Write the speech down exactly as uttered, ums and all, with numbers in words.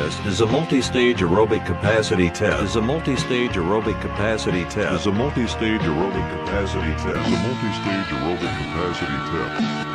test is a multi-stage aerobic capacity test. Is a multi-stage aerobic capacity test. Is a multi-stage aerobic capacity test. Is a multi-stage aerobic capacity test.